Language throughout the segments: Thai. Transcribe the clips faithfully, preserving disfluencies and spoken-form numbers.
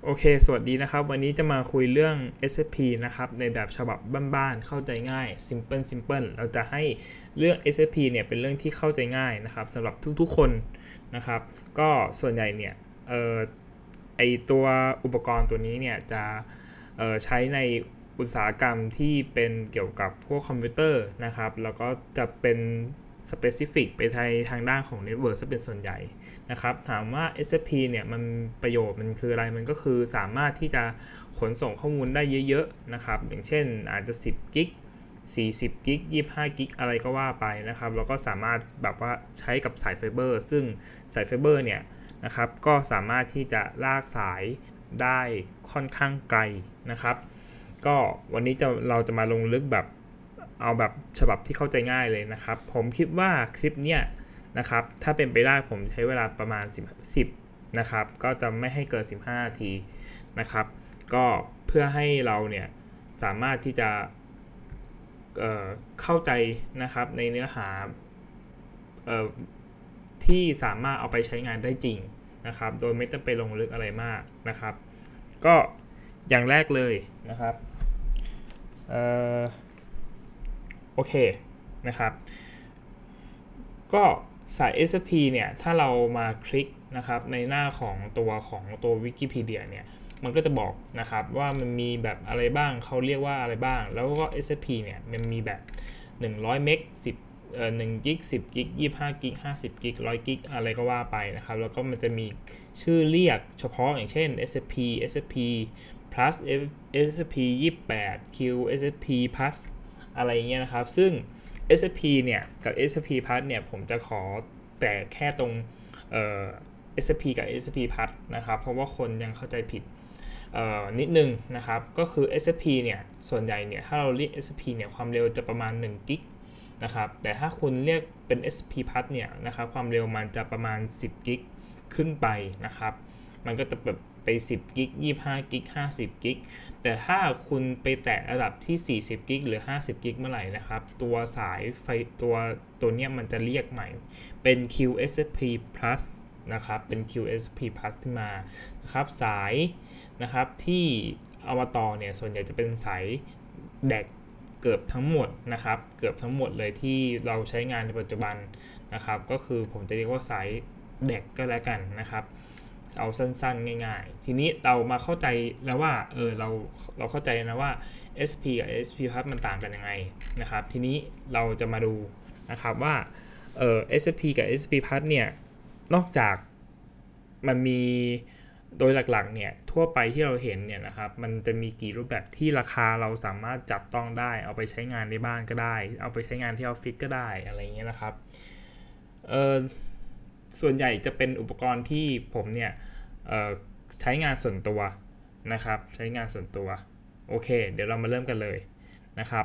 โอเคสวัสดีนะครับวันนี้จะมาคุยเรื่อง เอส เอฟ พี นะครับในแบบฉบับบ้านๆเข้าใจง่าย simple simple เราจะให้เรื่อง เอส เอฟ พี เนี่ยเป็นเรื่องที่เข้าใจง่ายนะครับสำหรับทุกๆคนนะครับก็ส่วนใหญ่เนี่ยเอ่อไอตัวอุปกรณ์ตัวนี้เนี่ยจะเอ่อใช้ในอุตสาหกรรมที่เป็นเกี่ยวกับพวกคอมพิวเตอร์นะครับแล้วก็จะเป็นspecific ไปทางทางด้านของ network ซะเป็นส่วนใหญ่นะครับถามว่า เอส เอฟ พี เนี่ยมันประโยชน์มันคืออะไรมันก็คือสามารถที่จะขนส่งข้อมูลได้เยอะๆนะครับอย่างเช่นอาจจะสิบกิกสี่สิบกิกยี่สิบห้ากิกอะไรก็ว่าไปนะครับแล้วก็สามารถแบบว่าใช้กับสายไฟเบอร์ซึ่งสายไฟเบอร์เนี่ยนะครับก็สามารถที่จะลากสายได้ค่อนข้างไกลนะครับก็วันนี้จะเราจะมาลงลึกแบบเอาแบบฉบับที่เข้าใจง่ายเลยนะครับผมคิดว่าคลิปเนี้ยนะครับถ้าเป็นไปได้ผมใช้เวลาประมาณสิบนะครับก็จะไม่ให้เกินสิบห้านาทีนะครับก็เพื่อให้เราเนี่ยสามารถที่จะเอ่อเข้าใจนะครับในเนื้อหาเอ่อที่สามารถเอาไปใช้งานได้จริงนะครับโดยไม่ต้องไปลงลึกอะไรมากนะครับก็อย่างแรกเลยนะครับเอ่อโอเคนะครับก็สาย เอส เอฟ พี เนี่ยถ้าเรามาคลิกนะครับในหน้าของตัวของตัววิกิพีเดียเนี่ยมันก็จะบอกนะครับว่ามันมีแบบอะไรบ้างเขาเรียกว่าอะไรบ้างแล้วก็ เอส เอฟ พี เนี่ยมันมีแบบหนึ่งร้อยเมกสิบเอ่อหนึ่งกิกสิบกิกยี่สิบห้ากิกห้าสิบกิกหนึ่งร้อยกิกอะไรก็ว่าไปนะครับแล้วก็มันจะมีชื่อเรียกเฉพาะอย่างเช่น เอส เอฟ พี เอส เอฟ พี plus เอส เอฟ พี ยี่สิบแปด Q เอส เอฟ พี plus อะไรเงี้ยนะครับซึ่ง เอส เอฟ พี เนี่ยกับ เอส เอฟ พี Plus เนี่ยผมจะขอแต่แค่ตรงเอ่อ เอส เอฟ พี กับ เอส เอฟ พี Plus นะครับเพราะว่าคนยังเข้าใจผิดนิดนึงนะครับก็คือ เอส เอฟ พี เนี่ยส่วนใหญ่เนี่ยถ้าเราเรียก เอส เอฟ พี เนี่ยความเร็วจะประมาณหนึ่งกิกนะครับแต่ถ้าคุณเรียกเป็น เอส พี Plus เนี่ยนะครับความเร็วมันจะประมาณสิบกิกขึ้นไปนะครับมันก็จะแบบไปสิบกิกยี่สิบห้ากิกห้าสิบกิกแต่ถ้าคุณไปแตะระดับที่สี่สิบกิกหรือห้าสิบกิกเมื่อไหร่นะครับตัวสายไฟตัวตัวเนี้ยมันจะเรียกใหม่เป็น คิว เอส เอฟ พี Plus นะครับเป็น คิว เอส พี Plus ขึ้นมานะครับสายนะครับที่เอามาต่อเนี่ยส่วนใหญ่จะเป็นสายแดกเกือบทั้งหมดนะครับเกือบทั้งหมดเลยที่เราใช้งานในปัจจุบันนะครับก็คือผมจะเรียกว่าสายแดกก็แล้วกันนะครับเอาสั้นๆง่ายๆทีนี้เรามาเข้าใจแล้วว่าเออเราเราเข้าใจนะว่า เอส พี กับ เอส พี Plus มันต่างกันยังไงนะครับทีนี้เราจะมาดูนะครับว่าเออ เอส พี กับ เอส พี Plus เนี่ยนอกจากมันมีโดยหลักๆเนี่ยทั่วไปที่เราเห็นเนี่ยนะครับมันจะมีกี่รูปแบบที่ราคาเราสามารถจับต้องได้เอาไปใช้งานในบ้านก็ได้เอาไปใช้งานที่ออฟฟิศก็ได้อะไรเงี้ยนะครับเออส่วนใหญ่จะเป็นอุปกรณ์ที่ผมเนี่ยใช้งานส่วนตัวนะครับใช้งานส่วนตัวโอเคเดี๋ยวเรามาเริ่มกันเลยนะครับ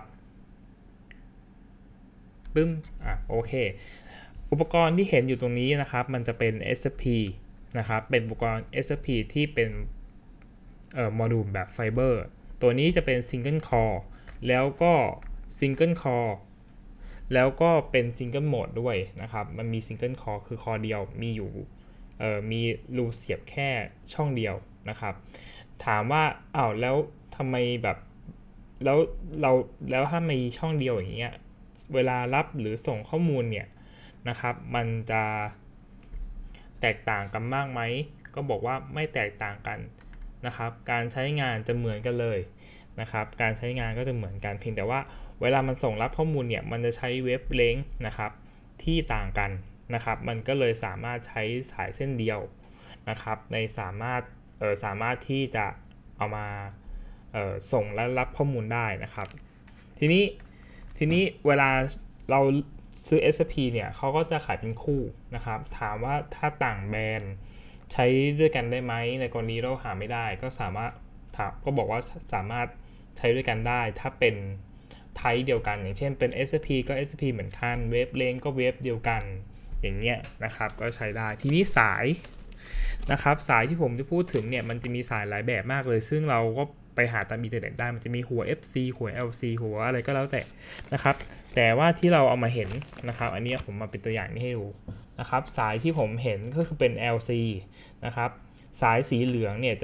ปึ้มอ่ะโอเคอุปกรณ์ที่เห็นอยู่ตรงนี้นะครับมันจะเป็น เอส เอฟ พี นะครับเป็นอุปกรณ์ เอส เอฟ พี ที่เป็นเอ่อโมดูลแบบไฟเบอร์ตัวนี้จะเป็น Single Core แล้วก็ Single Core แล้วก็เป็น Single Mode ด้วยนะครับมันมี Single Core คือคอเดียวมีอยู่เอ่อมีรูเสียบแค่ช่องเดียวนะครับถามว่าอ้าวแล้วทำไมแบบแล้วเราแล้วถ้ามีช่องเดียวอย่างเงี้ยเวลารับหรือส่งข้อมูลเนี่ยนะครับมันจะแตกต่างกันมากไหมก็บอกว่าไม่แตกต่างกันนะครับการใช้งานจะเหมือนกันเลยนะครับการใช้งานก็จะเหมือนกันเพียงแต่ว่าเวลามันส่งรับข้อมูลเนี่ยมันจะใช้เว็บเลงก์นะครับที่ต่างกันนะครับมันก็เลยสามารถใช้สายเส้นเดียวนะครับในสามารถเอ่อสามารถที่จะเอามาเอ่อส่งและรับข้อมูลได้นะครับทีนี้ทีนี้เวลาเราซื้อ เอส พี เนี่ยเขาก็จะขายเป็นคู่นะครับถามว่าถ้าต่างแบรนด์ใช้ด้วยกันได้ไหมในกรณีเราหาไม่ได้ก็สามารถถามก็บอกว่าสามารถใช้ด้วยกันได้ถ้าเป็นไทป์เดียวกันอย่างเช่นเป็น เอส พี ก็ เอส พี เหมือนกันเวฟเลนก็เวฟเดียวกันอย่างเงี้ยนะครับก็ใช้ได้ทีนี้สายนะครับสายที่ผมจะพูดถึงเนี่ยมันจะมีสายหลายแบบมากเลยซึ่งเราก็ไปหาตามอินเทอร์เน็ตได้มันจะมีหัว เอฟ ซี หัว แอล ซี หัวอะไรก็แล้วแต่นะครับแต่ว่าที่เราเอามาเห็นนะครับอันนี้ผมมาเป็นตัวอย่างนี้ให้ดูนะครับสายที่ผมเห็นก็คือเป็น แอล ซี นะครับสายสีเหลืองเนี่ยจะ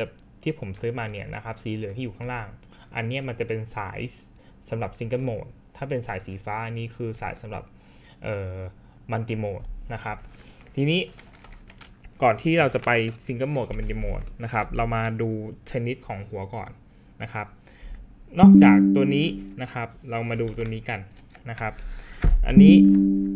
ที่ผมซื้อมาเนี่ยนะครับสีเหลืองที่อยู่ข้างล่างอันนี้มันจะเป็นสายสำหรับซิงเกิลโหมดถ้าเป็นสายสีฟ้าอันนี้คือสายสำหรับเอ่อมัลติโหมดนะครับทีนี้ก่อนที่เราจะไปซิงเกิลโหมดกับมัลติโหมดนะครับเรามาดูชนิดของหัวก่อนนะครับนอกจากตัวนี้นะครับเรามาดูตัวนี้กันนะครับอันนี้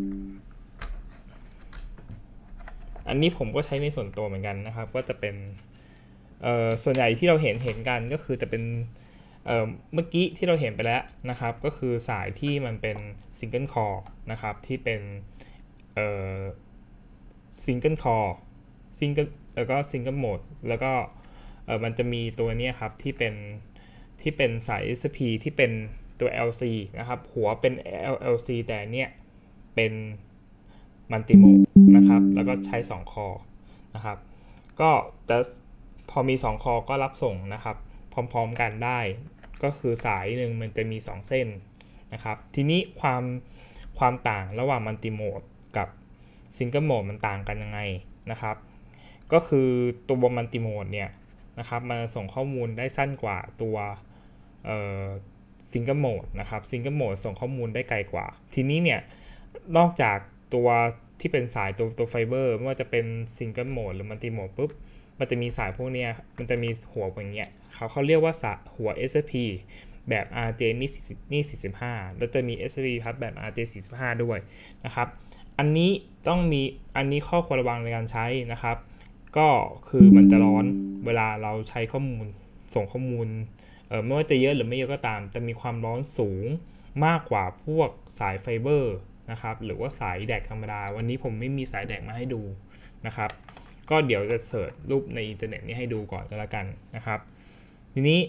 อันนี้ผมก็ใช้ในส่วนตัวเหมือนกันนะครับก็จะเป็นเอ่อส่วนใหญ่ที่เราเห็นเห็นกันก็คือจะเป็นเอ่อเมื่อกี้ที่เราเห็นไปแล้วนะครับก็คือสายที่มันเป็นซิงเกิลคอร์นะครับที่เป็นเอ่อซิงเกิลคอร์ซิงเกิลแล้วก็ซิงเกิลโหมดแล้วก็เอ่อมันจะมีตัวนี้ครับที่เป็นที่เป็นสาย เอส พี ที่เป็นตัว แอล ซี นะครับหัวเป็น แอล ซี แต่เนี่ยเป็นมัลติโหมดนะครับแล้วก็ใช้สองคอนะครับก็จะพอมีสองคอก็รับส่งนะครับพร้อมๆกันได้ก็คือสายหนึ่งมันจะมีสองเส้นนะครับทีนี้ความความต่างระหว่างมัลติโหมดกับซิงเกิลโหมดมันต่างกันยังไงนะครับก็คือตัวมัลติโหมดเนี่ยนะครับมันส่งข้อมูลได้สั้นกว่าตัวเอ่อซิงเกิลโหมดนะครับซิงเกิลโหมดส่งข้อมูลได้ไกลกว่าทีนี้เนี่ยนอกจากตัวที่เป็นสายตัวตัวไฟเบอร์ไม่ว่าจะเป็นซิงเกิลโหมดหรือมัลติโหมดปุ๊บมันจะมีสายพวกนี้มันจะมีหัวอย่างเงี้ยเขาเขาเรียกว่าสายหัว เอส พี แบบ อาร์ เจ นี่นี่สี่สิบห้าแล้วจะมี เอส พี พับแบบ อาร์ เจ สี่สิบห้าด้วยนะครับอันนี้ต้องมีอันนี้ข้อควรระวังในการใช้นะครับก็คือมันจะร้อนเวลาเราใช้ข้อมูลส่งข้อมูลเอ่อไม่ว่าจะเยอะหรือไม่เยอะก็ตามจะมีความร้อนสูงมากกว่าพวกสายไฟเบอร์นะครับหรือว่าสายแดกธรรมดาวันนี้ผมไม่มีสายแดกมาให้ดูนะครับก็เดี๋ยวจะเสิร์ชรูปในอินเทอร์เน็ตนี้ให้ดูก่อนก็แล้วกันนะครับทีนี้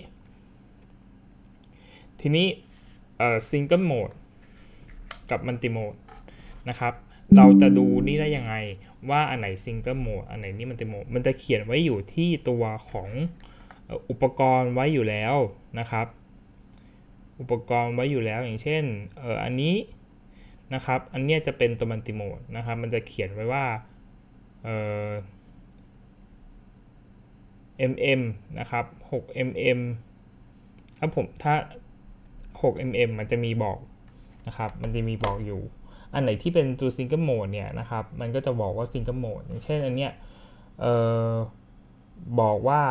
ทีนี้เอ่อซิงเกิลโหมดกับมัลติโหมดนะครับเราจะดูนี่ได้ยังไงว่าอันไหนซิงเกิลโหมดอันไหนนี่มัลติโหมดมันจะเขียนไว้อยู่ที่ตัวของอุปกรณ์ไว้อยู่แล้วนะครับอุปกรณ์ไว้อยู่แล้วอย่างเช่นเอ่ออันนี้นะครับอันนี้จะเป็นตัวมัลติโหมดนะครับมันจะเขียนไว้ว่าเอ่อ เอ็ม เอ็ม นะครับ หก เอ็ม เอ็ม ถ้าผมถ้า หก เอ็ม เอ็ม มันจะมีบอกนะครับมันจะมีบอกอยู่อันไหนที่เป็นตัวซิงเกิลโหมดเนี่ยนะครับมันก็จะบอกว่าซิงเกิลโหมดอย่างเช่นอันเนี้ยเอ่อบอกว่า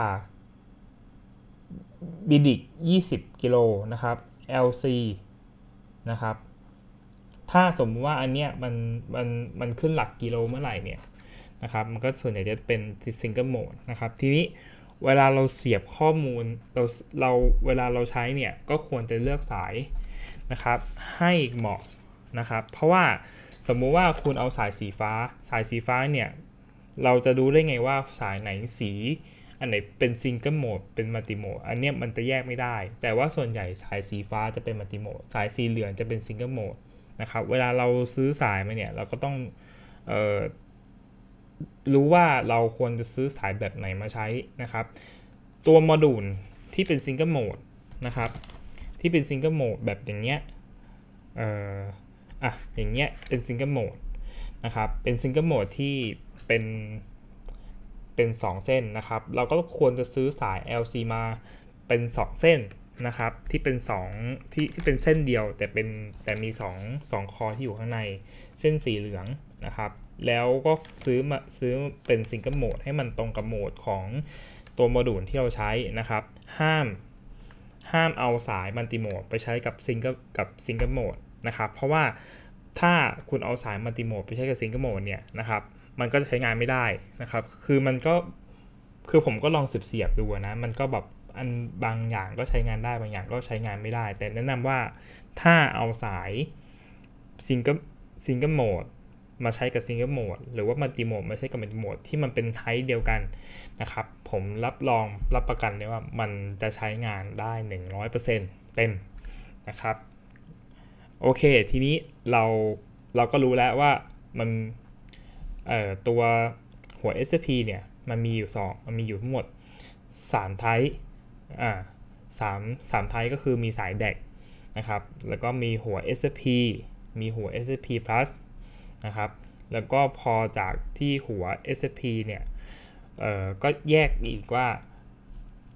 บิดิกยี่สิบกิโลนะครับ แอล ซี นะครับถ้าสมมติว่าอันเนี้ยมันมันมันขึ้นหลักกิโลเมื่อไหร่เนี่ยนะครับมันก็ส่วนใหญ่จะเป็นซิงเกิลโหมดนะครับทีนี้เวลาเราเสียบข้อมูลเราเราเวลาเราใช้เนี่ยก็ควรจะเลือกสายนะครับให้เหมาะนะครับเพราะว่าสมมุติว่าคุณเอาสายสีฟ้าสายสีฟ้าเนี่ยเราจะดูได้ไงว่าสายไหนสีอันไหนเป็นซิงเกิลโหมดเป็นมัลติโหมดอันเนี้ยมันจะแยกไม่ได้แต่ว่าส่วนใหญ่สายสีฟ้าจะเป็นมัลติโหมดสายสีเหลืองจะเป็นซิงเกิลโหมดนะครับเวลาเราซื้อสายมาเนี่ยเราก็ต้องเอ่อรู้ว่าเราควรจะซื้อสายแบบไหนมาใช้นะครับตัวโมดูลที่เป็นซิงเกิลโหมดนะครับที่เป็นซิงเกิลโหมดแบบอย่างเงี้ยเอ่ออ่ะอย่างเงี้ยเป็นซิงเกิลโหมดนะครับเป็นซิงเกิลโหมดที่เป็นเป็นสองเส้นนะครับเราก็ควรจะซื้อสาย แอล ซี มาเป็นสองเส้นนะครับที่เป็น2ที่ที่เป็นเส้นเดียวแต่เป็นแต่มี2 2คอที่อยู่ข้างในเส้นสีเหลืองนะครับแล้วก็ซื้อมาซื้อเป็นซิงเกิลโหมดให้มันตรงกับโหมดของตัวโมดูลที่เราใช้นะครับห้ามห้ามเอาสายมัลติโหมดไปใช้กับซิงเกิลกับซิงเกิลโหมดนะครับเพราะว่าถ้าคุณเอาสายมัลติโหมดไปใช้กับซิงเกิลโหมดเนี่ยนะครับมันก็จะใช้งานไม่ได้นะครับคือมันก็คือผมก็ลองเสียบๆดูนะมันก็แบบอันบางอย่างก็ใช้งานได้บางอย่างก็ใช้งานไม่ได้แต่แนะนำว่าถ้าเอาสายซิงเกิลซิงเกิลโหมดมาใช้กับซิงเกิลโหมดหรือว่ามัลติโหมดมาใช้กับมัลติโหมดที่มันเป็นไทป์เดียวกันนะครับผมรับรองรับประกันเลยว่ามันจะใช้งานได้ หนึ่งร้อยเปอร์เซ็นต์ เต็มนะครับโอเคทีนี้เราเราก็รู้แล้วว่ามันเอ่อตัวหัว เอส พี เนี่ยมันมีอยู่สองมันมีอยู่ทั้งหมดสามไทป์อ่าสาม สามไทป์ก็คือมีสายแดกนะครับแล้วก็มีหัว เอส พี มีหัว เอส พี plus นะครับแล้วก็พอจากที่หัว เอส พี เนี่ยเอ่อก็แยกอีกว่า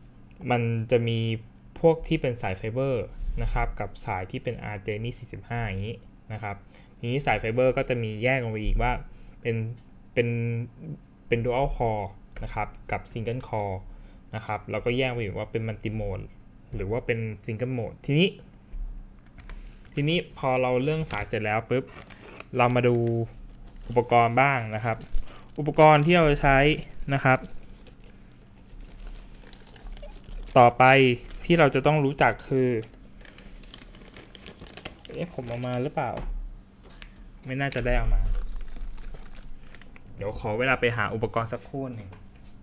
มันจะมีพวกที่เป็นสายไฟเบอร์นะครับกับสายที่เป็น อาร์ เจ นี่ สี่สิบห้า อย่างนี้นะครับทีนี้สายไฟเบอร์ก็จะมีแยกออกไปอีกว่าเป็นเป็นเป็น dual core นะครับกับ single core นะครับแล้วก็แยกไปอีกว่าเป็น multi mode หรือว่าเป็น single mode ทีนี้ทีนี้พอเราเรื่องสายเสร็จแล้วปุ๊บเรามาดูอุปกรณ์บ้างนะครับอุปกรณ์ที่เราใช้นะครับต่อไปที่เราจะต้องรู้จักคือเอ๊ะผมเอามาหรือเปล่าไม่น่าจะได้เอามาเดี๋ยวขอเวลาไปหาอุปกรณ์สักครู่หนึ่ง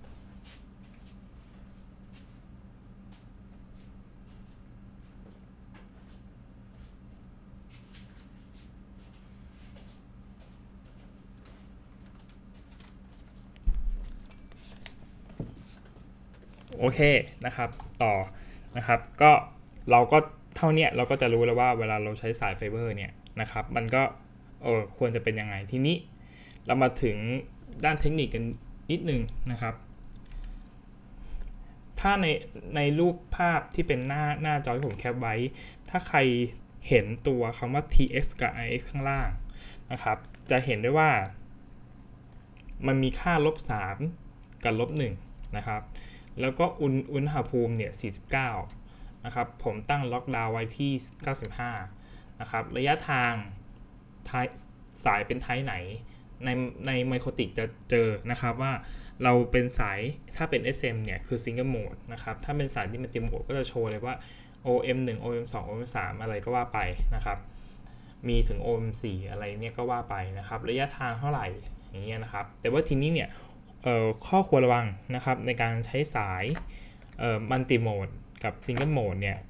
โอเคนะครับต่อนะครับก็เราก็เท่านี้เราก็จะรู้แล้วว่าเวลาเราใช้สายไฟเบอร์เนี่ยนะครับมันก็เออควรจะเป็นยังไงทีนี้เรามาถึงด้านเทคนิคกันนิดนึงนะครับถ้าในในรูปภาพที่เป็นหน้าหน้าจอที่ผมแคปไว้ถ้าใครเห็นตัวคำว่า ที เอ็กซ์ กับ ไอ เอ็กซ์ ข้างล่างนะครับจะเห็นได้ว่ามันมีค่าลบสามกับลบหนึ่งนะครับแล้วก็อุณอุณหภูมิเนี่ยสี่สิบเก้านะครับผมตั้งล็อกดาวน์ไว้ที่เก้าสิบห้านะครับระยะทางสายเป็นไทป์ไหนในในไมโครติกจะเจอนะครับว่าเราเป็นสายถ้าเป็น เอส เอ็ม เนี่ยคือ Single Mode นะครับถ้าเป็นสายที่มันติโหมดก็จะโชว์เลยว่า โอ เอ็ม หนึ่ง โอ เอ็ม สอง โอ เอ็ม สาม อะไรก็ว่าไปนะครับมีถึง โอ เอ็ม สี่ อะไรเนี่ยก็ว่าไปนะครับระยะทางเท่าไหร่อย่างเงี้ยนะครับแต่ว่าทีนี้เนี่ยข้อควรระวังนะครับในการใช้สายมัลติโหมดกับ Single Mode เนี่ย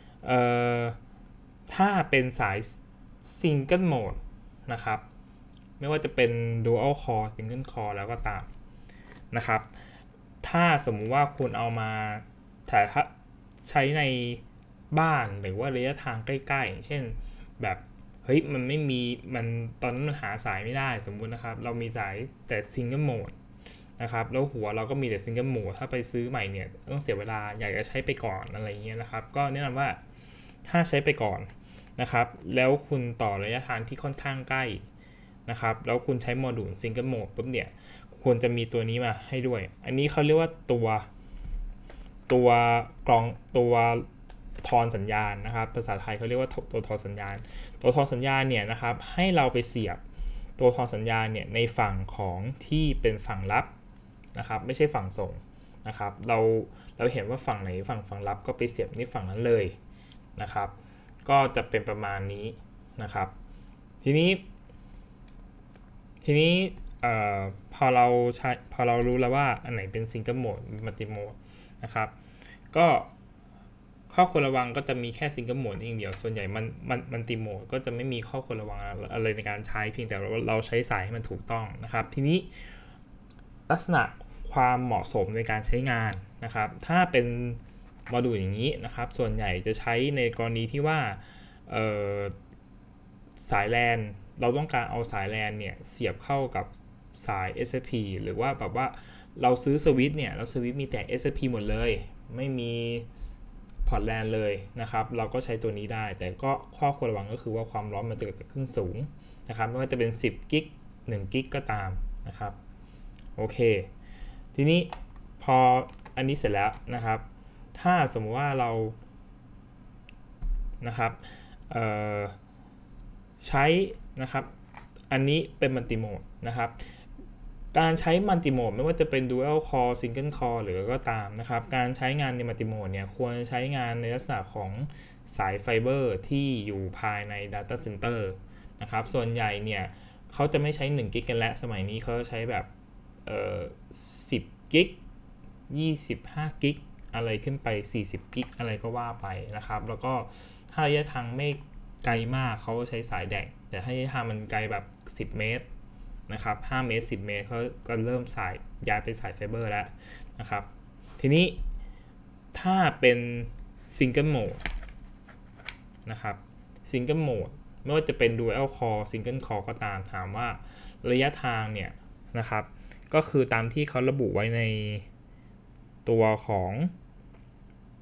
ถ้าเป็นสาย Single Mode นะครับไม่ว่าจะเป็น Dual Core Single Core แล้วก็ตามนะครับถ้าสมมุติว่าคุณเอามาถ่ายใช้ในบ้านหรือว่าระยะทางใกล้ๆเช่นแบบเฮ้ยมันไม่มีมันตอนนั้นมันหาสายไม่ได้สมมุตินะครับเรามีสายแต่ Single Mode นะครับแล้วหัวเราก็มีแต่ Single Mode ถ้าไปซื้อใหม่เนี่ยต้องเสียเวลาอยากจะใช้ไปก่อนอะไรเงี้ยนะครับก็แนะนำว่าถ้าใช้ไปก่อนนะครับแล้วคุณต่อระยะทางที่ค่อนข้างใกล้นะครับแล้วคุณใช้โมดูล Single Mode ปุ๊บเนี่ยควรจะมีตัวนี้มาให้ด้วยอันนี้เขาเรียกว่าตัวตัวกรองตัวทอนสัญญาณนะครับภาษาไทยเขาเรียกว่าตัวทอนสัญญาณตัวทอนสัญญาณเนี่ยนะครับให้เราไปเสียบตัวทอนสัญญาณเนี่ยในฝั่งของที่เป็นฝั่งรับนะครับไม่ใช่ฝั่งส่งนะครับเราเราเห็นว่าฝั่งไหนฝั่งฝั่งรับก็ไปเสียบนี่ฝั่งนั้นเลยนะครับก็จะเป็นประมาณนี้นะครับทีนี้ทีนี้เอ่อพอเราใช้พอเรารู้แล้วว่าอันไหนเป็น Single Mode มัลติโหมดนะครับก็ข้อควรระวังก็จะมีแค่ Single Mode อย่างเดียวส่วนใหญ่มันมันมัลติโหมดก็จะไม่มีข้อควรระวังอะไรในการใช้เพียงแต่เราเราใช้สายให้มันถูกต้องนะครับทีนี้ลักษณะความเหมาะสมในการใช้งานนะครับถ้าเป็นโมดูลอย่างนี้นะครับส่วนใหญ่จะใช้ในกรณีที่ว่าสายแลนเราต้องการเอาสายแลนเนี่ยเสียบเข้ากับสาย เอส เอฟ พี หรือว่าแบบว่าเราซื้อสวิตช์เนี่ยแล้วสวิตช์มีแต่ เอส เอฟ พี หมดเลยไม่มีพอร์ตแลนเลยนะครับเราก็ใช้ตัวนี้ได้แต่ก็ข้อควรระวังก็คือว่าความร้อนมันจะเกิดขึ้นสูงนะครับไม่ว่าจะเป็นสิบกิกหนึ่งกิกก็ตามนะครับโอเคทีนี้พออันนี้เสร็จแล้วนะครับถ้าสมมติว่าเรานะครับใช้นะครับอันนี้เป็นมัลติโหมดนะครับการใช้มัลติโหมดไม่ว่าจะเป็น Dual Core Single Core หรือก็ตามนะครับการใช้งานในมัลติโหมดเนี่ยควรใช้งานในลักษณะของสายไฟเบอร์ที่อยู่ภายใน Data Center นะครับส่วนใหญ่เนี่ยเขาจะไม่ใช้หนึ่งกิกกันแล้วสมัยนี้เขาใช้แบบเอ่อสิบกิกยี่สิบห้ากิกอะไรขึ้นไปสี่สิบกิกอะไรก็ว่าไปนะครับแล้วก็ถ้าระยะทางไม่ไกลมากเขาใช้สายแดกแต่ถ้าระยะทางมันไกลแบบสิบเมตรนะครับห้าเมตรสิบเมตรเขาก็เริ่มสายย้ายไปสายไฟเบอร์แล้วนะครับทีนี้ถ้าเป็น Single Mode นะครับ Single Mode ไม่ว่าจะเป็น Dual Core Single Core ก็ตามถามว่าระยะทางเนี่ยนะครับก็คือตามที่เขาระบุไว้ในตัวของ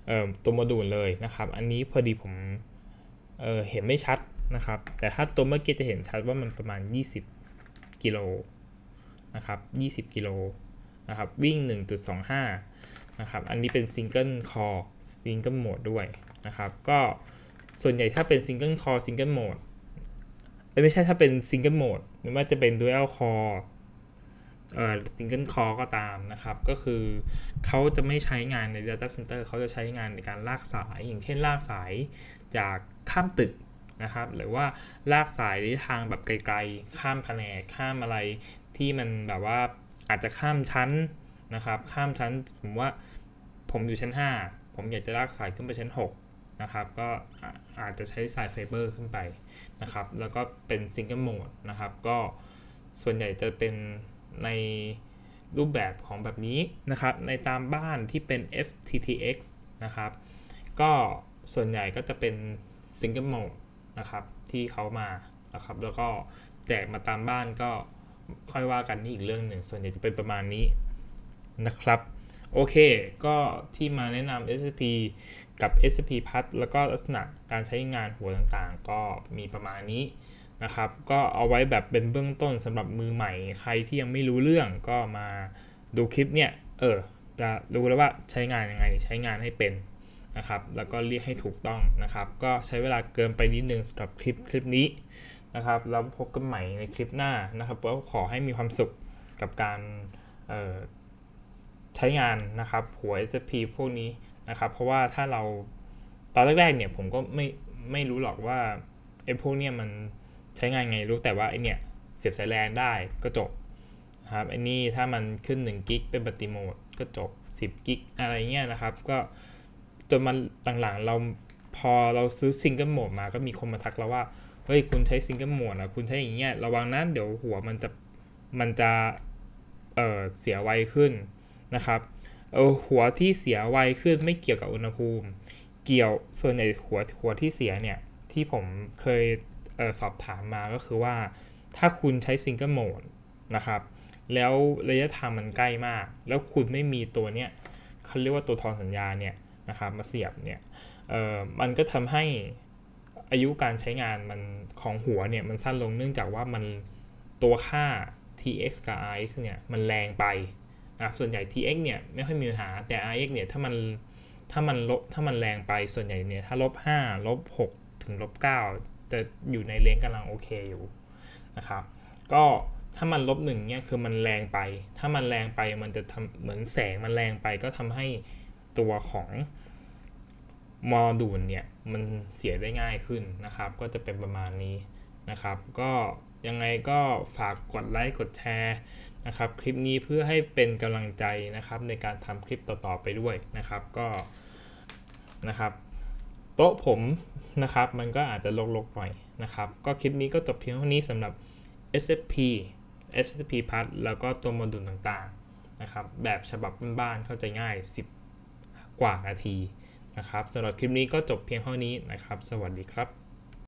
ตัวโมดูลเลยนะครับอันนี้พอดีผมเเห็นไม่ชัดนะครับแต่ถ้าตัวเมื่อกี้จะเห็นชัดว่ามันประมาณยี่สิบกิโลนะครับยี่สิบกิโลนะครับวิ่ง หนึ่งจุดสองห้า นะครับอันนี้เป็น Single Core Single Mode ด้วยนะครับก็ส่วนใหญ่ถ้าเป็น Single Core Single Mode ไม่ใช่ถ้าเป็น Single Mode ไม่ว่าจะเป็น Dual Core เอ่อ Single Core ก็ตามนะครับก็คือเขาจะไม่ใช้งานใน Data Center เขาจะใช้งานในการลากสายอย่างเช่นลากสายจากข้ามตึกนะครับหรือว่าลากสายในทางแบบไกลๆข้ามแผนกข้ามอะไรที่มันแบบว่าอาจจะข้ามชั้นนะครับข้ามชั้นผมว่าผมอยู่ชั้นห้าผมอยากจะลากสายขึ้นไปชั้นหกนะครับก็อาจจะใช้สายไฟเบอร์ขึ้นไปนะครับแล้วก็เป็นซิงเกิลโหมดนะครับก็ส่วนใหญ่จะเป็นในรูปแบบของแบบนี้นะครับในตามบ้านที่เป็น เอฟ ที ที เอ็กซ์ นะครับก็ส่วนใหญ่ก็จะเป็นซิงเกิลโหมดนะครับที่เขามานะครับแล้วก็แจกมาตามบ้านก็ค่อยว่ากันนี่อีกเรื่องหนึ่งส่วนใหญ่จะเป็นประมาณนี้นะครับโอเคก็ที่มาแนะนำ เอส เอส พี กับ เอส เอส พี พัดแล้วก็ลักษณะการใช้งานหัวต่างๆก็มีประมาณนี้นะครับก็เอาไว้แบบเป็นเบื้องต้นสำหรับมือใหม่ใครที่ยังไม่รู้เรื่องก็มาดูคลิปเนี่ยเออจะรู้แล้วว่าใช้งานยังไงใช้งานให้เป็นนะครับแล้วก็เรียกให้ถูกต้องนะครับก็ใช้เวลาเกินไปนิดนึงสำหรับคลิปคลิปนี้นะครับแล้วพบกันใหม่ในคลิปหน้านะครับก็ขอให้มีความสุขกับการเอ่อใช้งานนะครับหัว เอส เอส พี พวกนี้นะครับเพราะว่าถ้าเราตอนแรกๆเนี่ยผมก็ไม่ไม่รู้หรอกว่าไอ้พวกเนี้ยมันใช้งานไงรู้แต่ว่าไอเนี่ยเสียบสายแลนได้ก็จบครับไอ้นี่ถ้ามันขึ้นหนึ่งกิกเป็นบัตติโหมดก็จบสิบกิกอะไรเงี้ยนะครับก็จนมันหลังๆเราพอเราซื้อซิงเกิลโหมดมาก็มีคนมาทักเราว่าเฮ้ยคุณใช้ซิงเกิลโหมดนะคุณใช้อย่างเงี้ยระวังนะเดี๋ยวหัวมันจะมันจะเอ่อเสียไวขึ้นนะครับเออหัวที่เสียไวขึ้นไม่เกี่ยวกับอุณหภูมิเกี่ยวส่วนใหญ่หัวหัวที่เสียเนี่ยที่ผมเคยเออสอบถามมาก็คือว่าถ้าคุณใช้ซิงเกิลโหมดนะครับแล้วระยะทางมันใกล้มากแล้วคุณไม่มีตัวเนี้ยเขาเรียกว่าตัวทอนสัญญาเนี่ยนะครับมาเสียบเนี่ยเออมันก็ทำให้อายุการใช้งานมันของหัวเนี่ยมันสั้นลงเนื่องจากว่ามันตัวค่า ที เอ็กซ์ กับ อาร์ เอ็กซ์ เนี่ยมันแรงไปนะส่วนใหญ่ ที เอ็กซ์ เนี่ยไม่ค่อยมีปัญหาแต่ อาร์ เอ็กซ์ เนี่ยถ้ามันถ้ามันลบถ้ามันแรงไปส่วนใหญ่เนี่ยถ้าลบห้าลบหกถึงลบเก้าจะอยู่ในเลนกำลังโอเคอยู่นะครับก็ถ้ามันลบหนึ่งเนี่ยคือมันแรงไปถ้ามันแรงไปมันจะทำเหมือนแสงมันแรงไปก็ทำให้ตัวของโมดูลเนี่ยมันเสียได้ง่ายขึ้นนะครับก็จะเป็นประมาณนี้นะครับก็ยังไงก็ฝากกดไลค์กดแชร์นะครับคลิปนี้เพื่อให้เป็นกำลังใจนะครับในการทำคลิปต่อๆไปด้วยนะครับก็นะครับโต๊ะผมนะครับมันก็อาจจะรกๆหน่อยนะครับก็คลิปนี้ก็จบเพียงเท่านี้สำหรับ เอส เอฟ พี เอส เอส พี พัดแล้วก็ตัวโมดูลต่างๆนะครับแบบฉบับบ้านๆเข้าใจง่ายสิบกว่านาทีนะครับสำหรับคลิปนี้ก็จบเพียงเท่านี้นะครับสวัสดีครับ